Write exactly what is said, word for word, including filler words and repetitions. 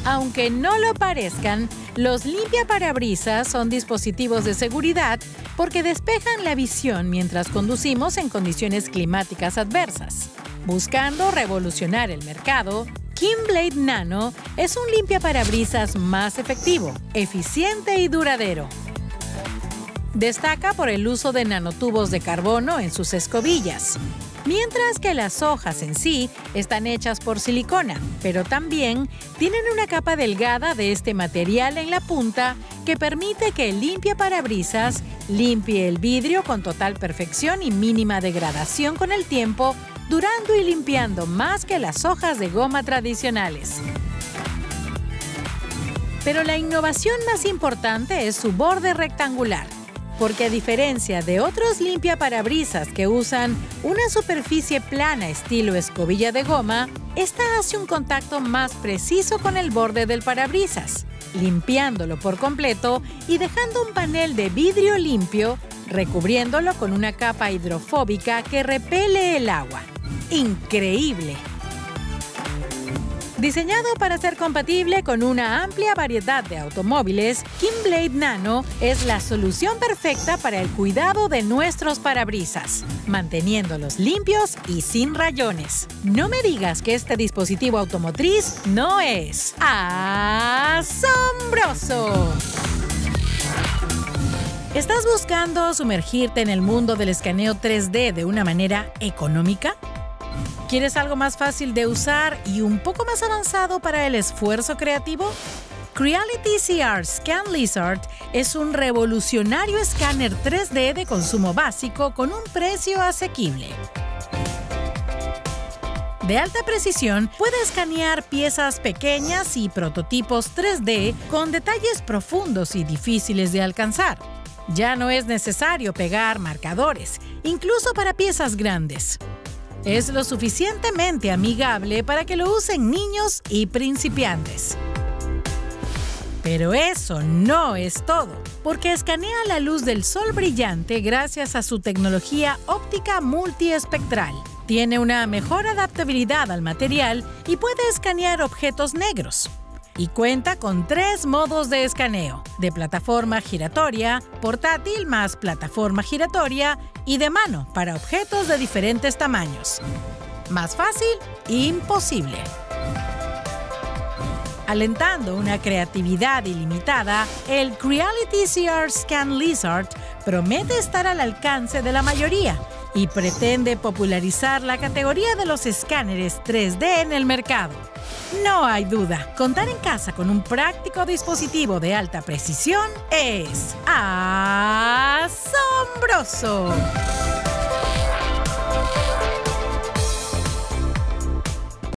Aunque no lo parezcan, los limpiaparabrisas son dispositivos de seguridad porque despejan la visión mientras conducimos en condiciones climáticas adversas. Buscando revolucionar el mercado, KimBlade Nano es un limpiaparabrisas más efectivo, eficiente y duradero. Destaca por el uso de nanotubos de carbono en sus escobillas, mientras que las hojas en sí están hechas por silicona, pero también tienen una capa delgada de este material en la punta que permite que el limpiaparabrisas limpie el vidrio con total perfección y mínima degradación con el tiempo, durando y limpiando más que las hojas de goma tradicionales. Pero la innovación más importante es su borde rectangular, porque a diferencia de otros limpiaparabrisas que usan una superficie plana estilo escobilla de goma, esta hace un contacto más preciso con el borde del parabrisas, limpiándolo por completo y dejando un panel de vidrio limpio, recubriéndolo con una capa hidrofóbica que repele el agua. ¡Increíble! Diseñado para ser compatible con una amplia variedad de automóviles, KimBlade Nano es la solución perfecta para el cuidado de nuestros parabrisas, manteniéndolos limpios y sin rayones. No me digas que este dispositivo automotriz no es asombroso. ¿Estás buscando sumergirte en el mundo del escaneo tres D de una manera económica? ¿Quieres algo más fácil de usar y un poco más avanzado para el esfuerzo creativo? Creality C R Scan Lizard es un revolucionario escáner tres D de consumo básico con un precio asequible. De alta precisión, puede escanear piezas pequeñas y prototipos tres D con detalles profundos y difíciles de alcanzar. Ya no es necesario pegar marcadores, incluso para piezas grandes. Es lo suficientemente amigable para que lo usen niños y principiantes. Pero eso no es todo, porque escanea la luz del sol brillante gracias a su tecnología óptica multiespectral. Tiene una mejor adaptabilidad al material y puede escanear objetos negros. Y cuenta con tres modos de escaneo: de plataforma giratoria, portátil más plataforma giratoria y de mano para objetos de diferentes tamaños. Más fácil, imposible. Alentando una creatividad ilimitada, el Creality C R Scan Lizard promete estar al alcance de la mayoría y pretende popularizar la categoría de los escáneres tres D en el mercado. No hay duda, contar en casa con un práctico dispositivo de alta precisión es asombroso.